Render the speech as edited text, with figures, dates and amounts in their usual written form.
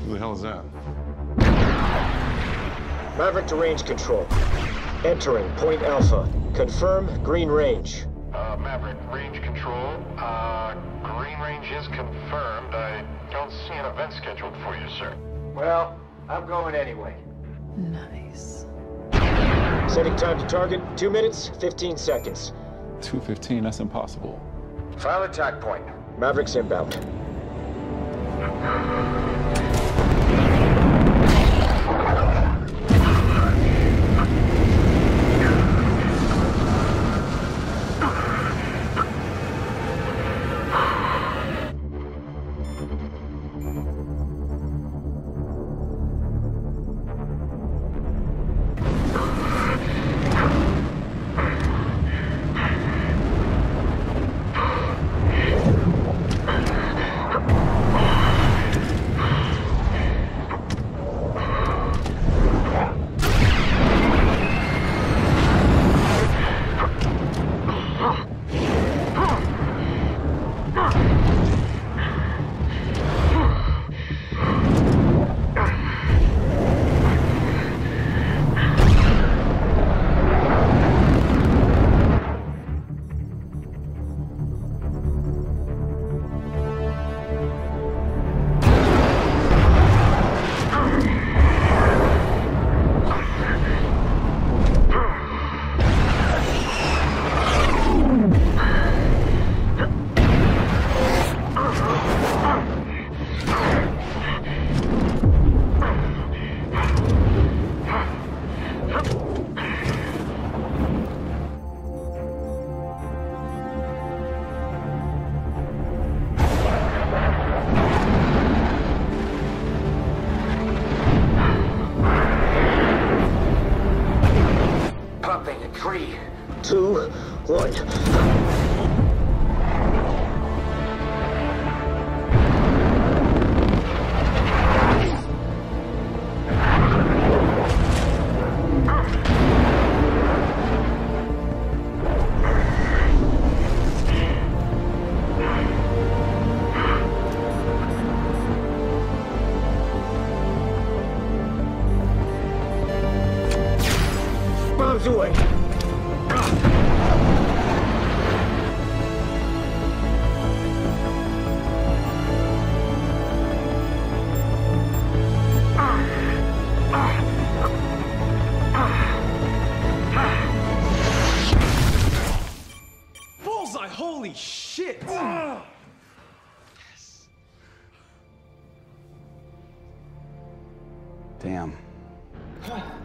Who the hell is that? Maverick to range control. Entering Point Alpha. Confirm green range. Maverick, range control. Green range is confirmed. I don't see an event scheduled for you, sir. Well, I'm going anyway. Nice. Setting time to target, 2 minutes, 15 seconds. 2:15, that's impossible. File attack point. Maverick's inbound. Pumping in 3, 2, 1. Bombs away. Bullseye, holy shit! Yes. Damn.